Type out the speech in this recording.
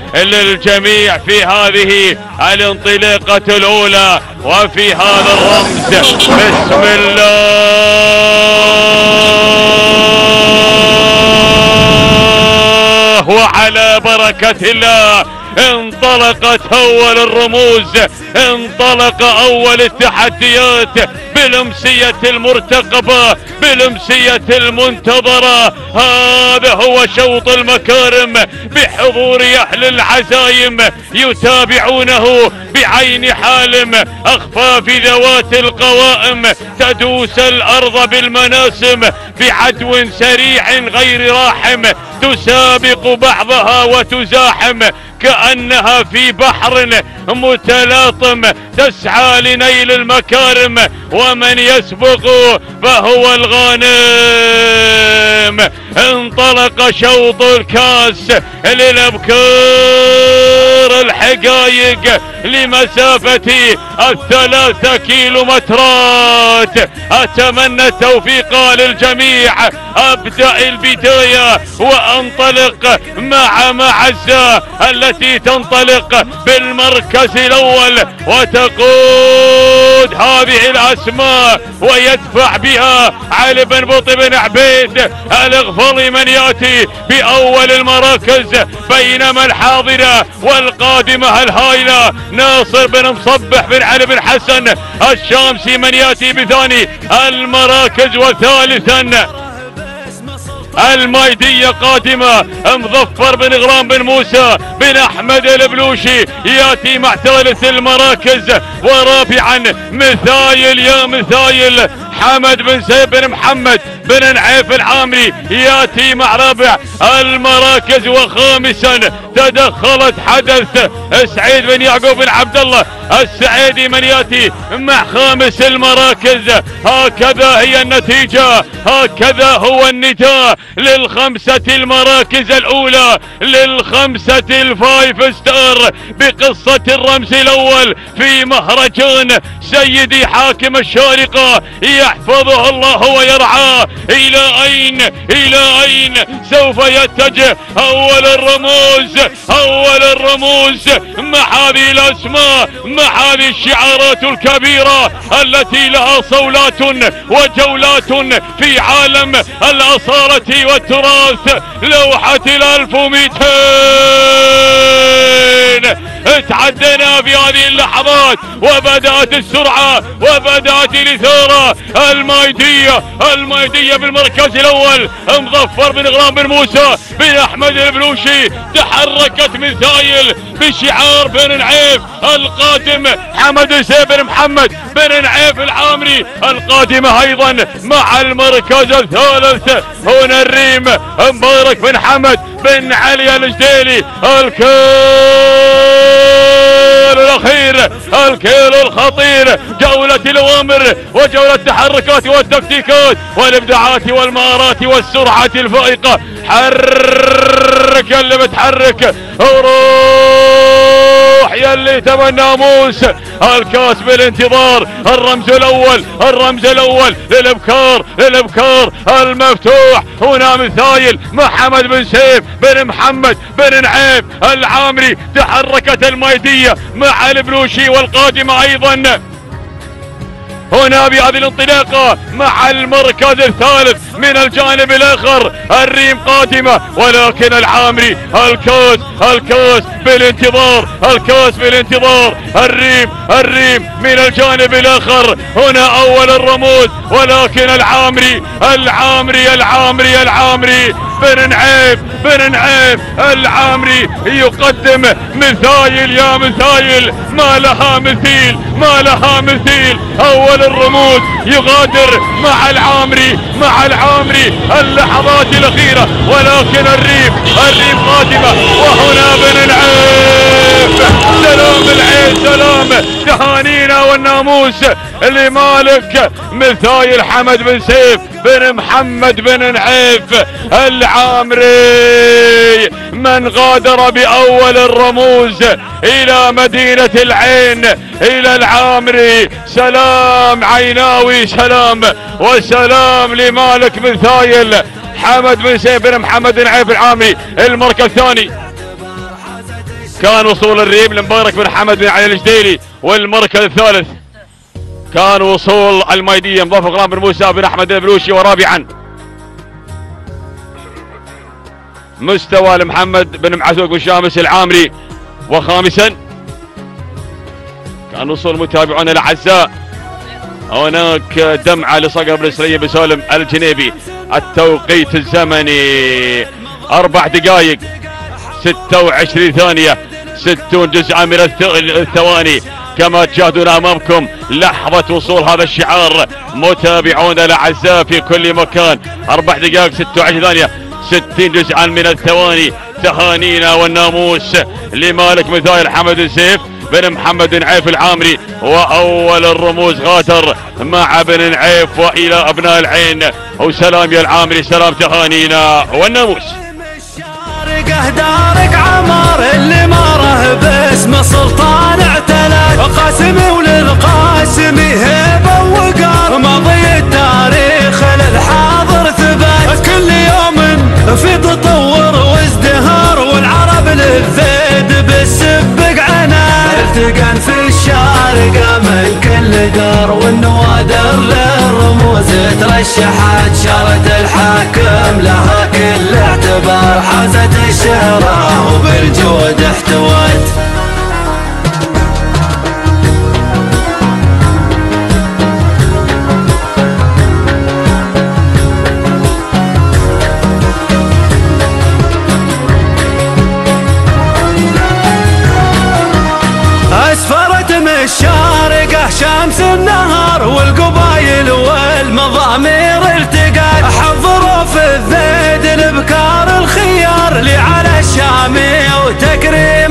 للجميع في هذه الانطلاقة الأولى وفي هذا الرمز. بسم الله وعلى بركة الله انطلقت أول الرموز، انطلق أول التحديات بالأمسية المرتقبة، بالأمسية المنتظرة. هذا هو شوط المكارم بحضور أهل العزايم يتابعونه بعين حالم. أخفاف ذوات القوائم تدوس الأرض بالمناسم بعدو سريع غير راحم، تسابق بعضها وتزاحم كأنها في بحر متلاطم، تسعى لنيل المكارم، ومن يسبق فهو الغانم. انطلق شوط الكاس للأبكار الحقايق لمسافة 3 كيلومترات. أتمنى التوفيق للجميع. أبدأ البداية وأنطلق مع معزة التي تنطلق بالمركز الأول وتقود هذه الأسماء ويدفع بها علي بن بطي بن عبيد الغفلي من يأتي بأول المراكز، بينما الحاضرة والقادمة الهائلة ناصر بن مصبح بن علي بن حسن الشامسي من يأتي بثاني المراكز. وثالثا المايدية قادمة مظفر بن غرام بن موسى بن أحمد البلوشي يأتي مع ثالث المراكز. ورابعا مثايل يا مثايل حمد بن سيف بن محمد بن نعيف العامري يأتي مع رابع المراكز. وخامسا تدخلت حدث سعيد بن يعقوب بن عبد الله السعيدي من يأتي مع خامس المراكز. هكذا هي النتيجة، هكذا هو النداء للخمسة المراكز الأولى، للخمسة الفايف ستار بقصة الرمز الأول في مهرجان سيدي حاكم الشارقة يحفظه الله ويرعاه. إلى أين إلى أين سوف يتجه أول الرموز، أول الرموز مع هذه الأسماء، مع هذه الشعارات الكبيرة التي لها صولات وجولات في عالم الأصالة والتراث. لوحة 1200 تعدينا في هذه اللحظات وبدأت السرعة وبدأت الإثارة. المايدية بالمركز الأول مظفر بن غرام بن موسى بن أحمد البلوشي، تحركت مثايل بشعار بن نعيف. القادم حمد سيف بن محمد بن نعيف العامري القادمة أيضا مع المركز الثالث. هنا الريم مبارك بن حمد بن علي الجديلي. الأخير الكيل الخطير، جولة الأوامر وجولة التحركات والتكتيكات والإبداعات والمهارات والسرعة الفائقة. حرك اللي بتحرك وروح يلي تبى الناموس. الكاس بالانتظار، الرمز الأول، الرمز الأول للإبكار، للإبكار المفتوح. هنا مثايل محمد بن سيف بن محمد بن نعيف العامري. تحركت المايدية مع البلوشي والقادمة أيضا هنا بهذه الانطلاقة مع المركز الثالث من الجانب الآخر. الريم قادمة ولكن العامري. الكاس بالانتظار، الكاس بالانتظار. الريم من الجانب الآخر. هنا أول الرموز ولكن العامري بن نعيف العامري يقدم مثايل يا مثايل ما لها مثيل، ما لها مثيل. أول الرموز يغادر مع العامري اللحظات الأخيرة، ولكن الريم قادمة. وهنا بن نعيف. سلام العين، سلام تهانينا والناموس لمالك مثايل حمد بن سيف بن محمد بن نعيف العامري من غادر بأول الرموز إلى مدينة العين إلى العامري. سلام عيناوي، سلام وسلام لمالك مثايل حمد بن سيف بن محمد بن نعيف العامري. المركز الثاني كان وصول الريم لمبارك بن حمد بن علي الجديري، والمركز الثالث كان وصول المايدية مضاف غلام بن موسى بن احمد البلوشي، ورابعا مستوى لمحمد بن معزوق بن شامس العامري، وخامسا كان وصول متابعونا الاعزاء هناك دمعة لصقر بن سليم بن سالم الجنيبي. التوقيت الزمني 4 دقائق 26 ثانية 60 جزءا من الثواني. كما تشاهدون امامكم لحظة وصول هذا الشعار متابعونا الاعزاء في كل مكان. 4 دقائق 26 ثانية 60 جزءا من الثواني. تهانينا والناموس لمالك مثايل حمد السيف بن محمد بن عيف العامري، واول الرموز غادر مع بن عيف والى ابناء العين. وسلام يا العامري، سلام تهانينا والناموس. دارك عمار اللي ماره باسم سلطان اعتلى، قاسمي وللقاسمي هيبه وقار، ماضي التاريخ للحاضر ثبات، كل يوم في تطور وازدهار، والعرب للذيد بالسبق عنان، التقان في الشارقه من كل دار، والنوادر للرموز ترشحت، شارة الحاكم لها كل اعتبار، حازت الشهرة وبالجود احتوت. اسفرت من الشارقة شمس النهار، والقبايل والمضامير التقات، حضروا في الذيد الابكار الخيار، لي على الشامي وتكريم